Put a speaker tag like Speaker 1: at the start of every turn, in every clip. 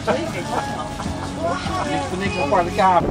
Speaker 1: Niks voor niks aparte kamer.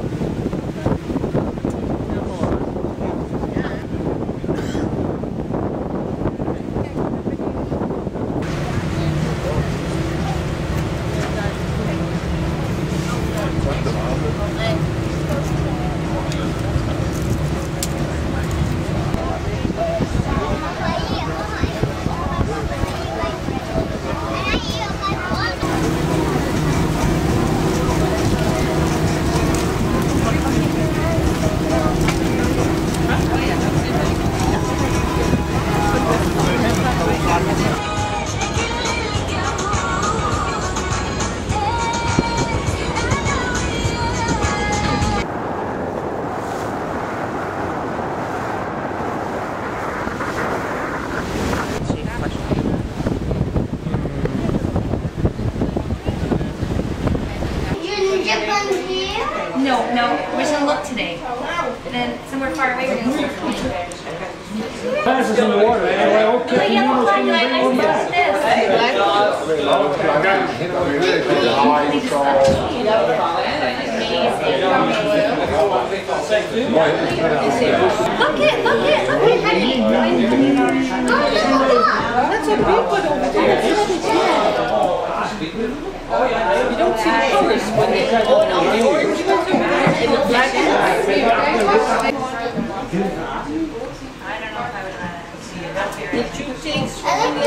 Speaker 2: No, we're just gonna look today. And then somewhere far away we're gonna look.
Speaker 3: Passes in the water.
Speaker 2: Like, yeah, we'll find like nice this. Look it, honey.
Speaker 4: That's a big one over there. You don't see the colors when they the orange and the black and
Speaker 2: I don't know if I would see it up here.
Speaker 4: Did you take
Speaker 5: I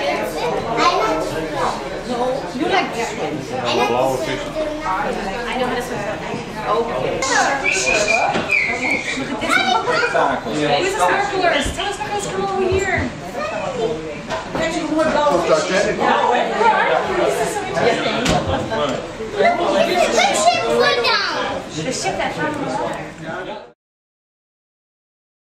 Speaker 4: you like this one?
Speaker 2: I know how to swim.
Speaker 4: Okay.
Speaker 2: Who's the snorkelers? Tell us about guys come over here. The ship that found the water.